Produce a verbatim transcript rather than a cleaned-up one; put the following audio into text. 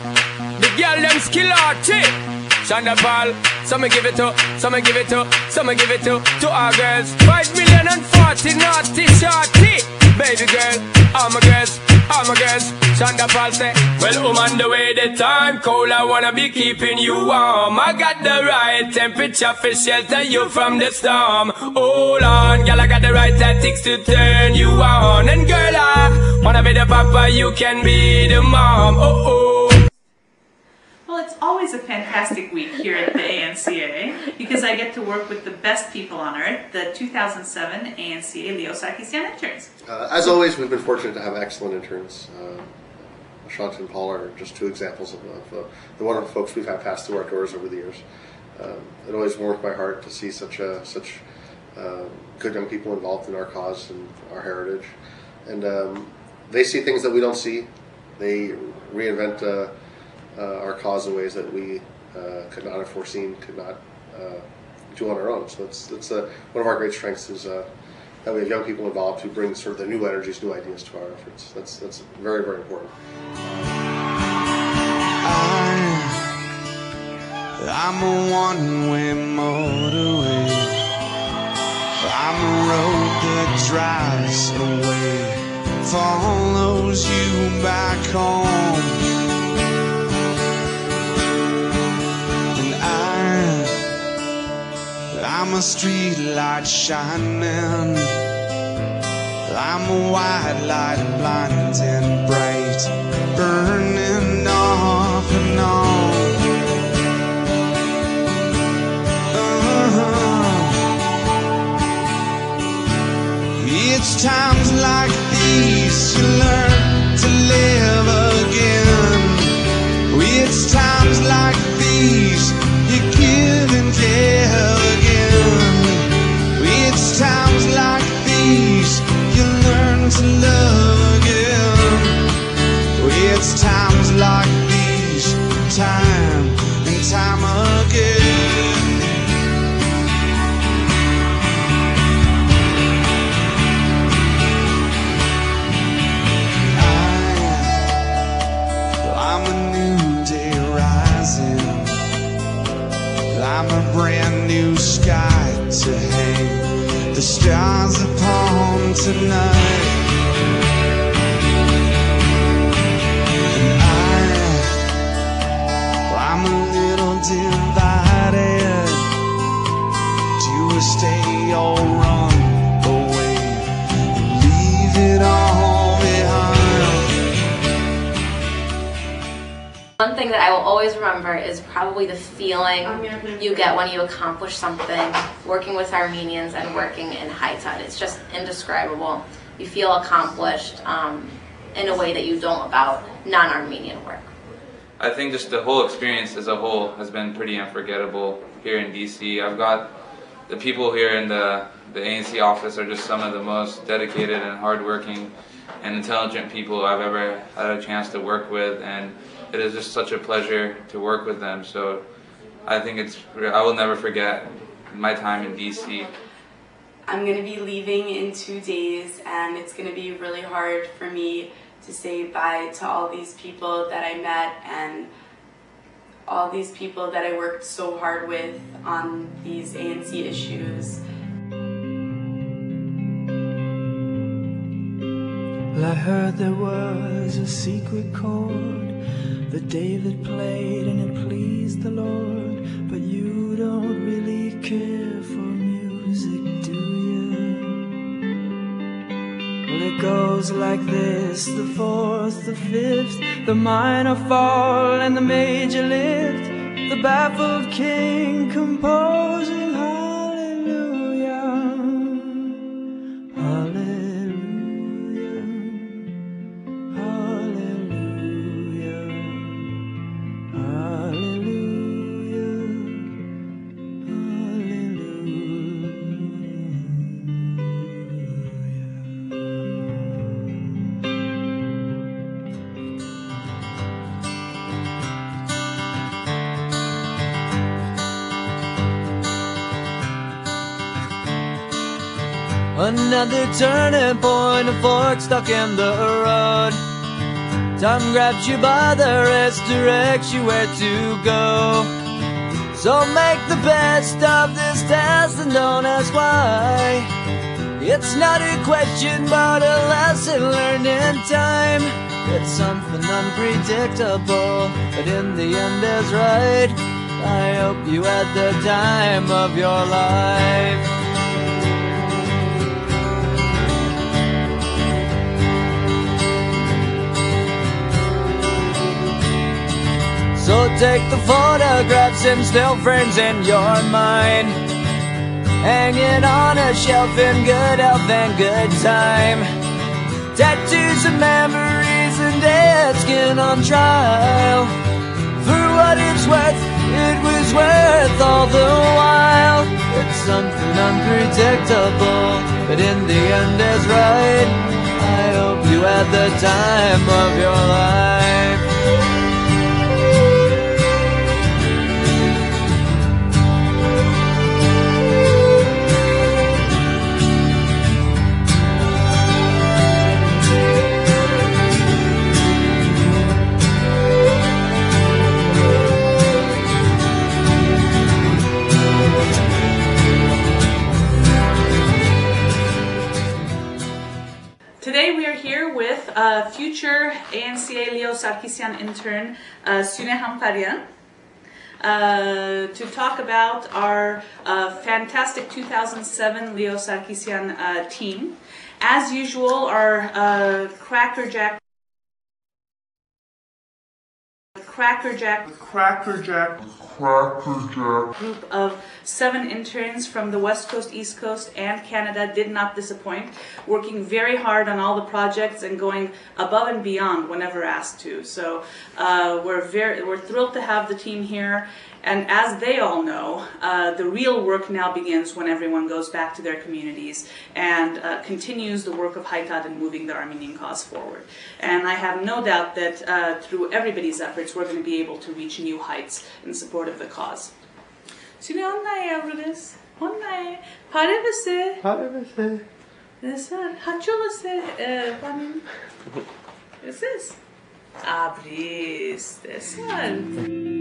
The girl them skill arty. Shonda Paul, some give it to, some give it to, some give it to, to our girls. Five million and forty naughty shorty. Baby girl, all my girls, all my girls. Shonda Paul say, well, I'm on the way, the time cold, I wanna be keeping you warm. I got the right temperature for shelter you from the storm. Hold on, girl, I got the right tactics to turn you on. And girl, I wanna be the papa, you can be the mom. Oh, oh. Well, it's always a fantastic week here at the A N C A because I get to work with the best people on earth, the two thousand seven A N C A Leo Sarkisian interns. Uh, as always, we've been fortunate to have excellent interns. Uh, Shonda and Paul are just two examples of, of uh, the wonderful folks we've had pass through our doors over the years. Um, it always warmed my heart to see such a, such uh, good young people involved in our cause and our heritage. And um, they see things that we don't see. They reinvent uh, uh, our cause in ways that we uh, could not have foreseen, could not uh, do on our own. So it's, it's uh, one of our great strengths is uh, that we have young people involved who bring sort of the new energies, new ideas to our efforts. That's, that's very, very important. I, I'm a one-way motorway. I'm a road that drives away, follows you back home. And I, I'm a street light shining. I'm a white light, blinding bright, burning off and on. Uh-huh. It's times like these you learn to live again. It's times like these you give and give again. It's times like these you learn to love again. It's times like these, time and time again. I'm a new day rising. I'm a brand new sky to hang the stars upon tonight. And I, I'm a little divided. Do I stay or run away and leave it all behind? One thing that I will always remember is probably the feeling you get when you accomplish something working with Armenians and working in High Tide. It's just indescribable. You feel accomplished um, in a way that you don't about non-Armenian work. I think just the whole experience as a whole has been pretty unforgettable here in D C. I've got the people here in the, the A N C office are just some of the most dedicated and hardworking and intelligent people I've ever had a chance to work with, and it is just such a pleasure to work with them. So I think it's, I will never forget my time in D C. I'm going to be leaving in two days and it's going to be really hard for me to say bye to all these people that I met and all these people that I worked so hard with on these A N C issues. Well, I heard there was a secret chord that David played and it pleased the Lord, but you don't really care for music, do you? Well, it goes like this: the fourth, the fifth, the minor fall and the major lift, the baffled king composing hallelujah, hallelujah. Another turning point, a fork stuck in the road. Time grabs you by the wrist, directs you where to go. So make the best of this test and don't ask why. It's not a question but a lesson learned in time. It's something unpredictable, but in the end is right. I hope you had the time of your life. So take the photographs and still frames in your mind, hanging on a shelf in good health and good time. Tattoos and memories and dead skin on trial. For what it's worth, it was worth all the while. It's something unpredictable, but in the end is right. I hope you had the time of your life. Today we are here with uh, future A N C A Leo Sarkisyan intern uh, Sune Hamparyan uh, to talk about our uh, fantastic two thousand seven Leo Sarkisyan uh, team. As usual, our uh, crackerjack crackerjack crackerjack crackerjack group of seven interns from the West Coast, East Coast, and Canada did not disappoint, working very hard on all the projects and going above and beyond whenever asked to. So uh, we're very we're thrilled to have the team here. And as they all know, uh, the real work now begins when everyone goes back to their communities and uh, continues the work of Haitad and moving the Armenian cause forward. And I have no doubt that uh, through everybody's efforts, we're going to be able to reach new heights in support of the cause. Sune onnae yavrudes, onnae, pare vese, pare vese, desar, hacho vese, panim, this is abris, desar.